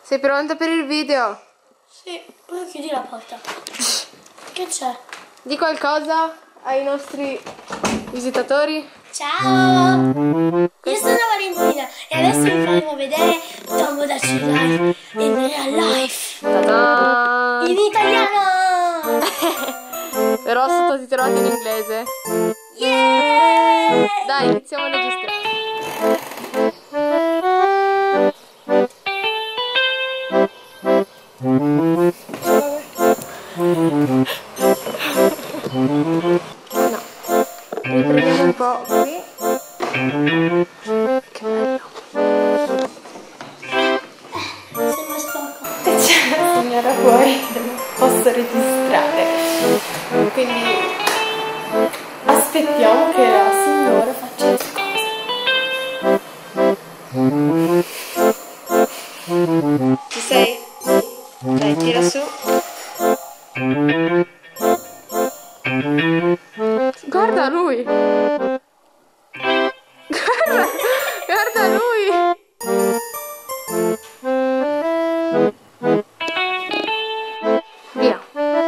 Sei pronta per il video? Sì, poi chiudi la porta. Che c'è? Di qualcosa ai nostri visitatori? Ciao! Io sono Valentina e adesso vi faremo vedere Tomodachi Life in real life. Ta-da! In italiano! Però sottotitolati in inglese. Yeah! Dai, iniziamo a registrare. No, riprendiamo un po' qui. Che bello. Sembra sporco. C'è la signora fuori che non posso registrare. Quindi aspettiamo che la signora faccia le cose. Ci sei? Dai, tira su. Guarda lui! Guarda lui! Via.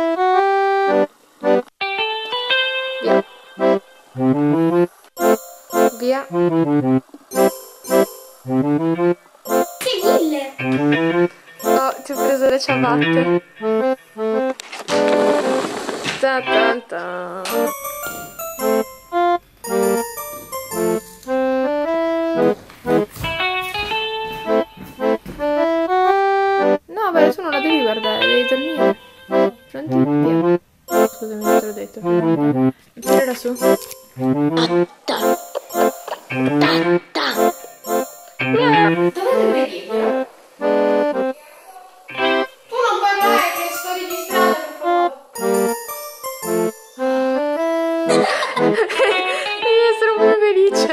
Via. Via. Che mille! Oh, ti ho preso le ciabatte. Ta ta ta. No, beh, tu non la devi guardare, devi dormire. Pronti? Via. Scusami, non te l'ho detto. Tirala su. Atta! Tatta! Dove devi dire? Tu non parlare che sto registrando, per favore. Devi essere un po' felice.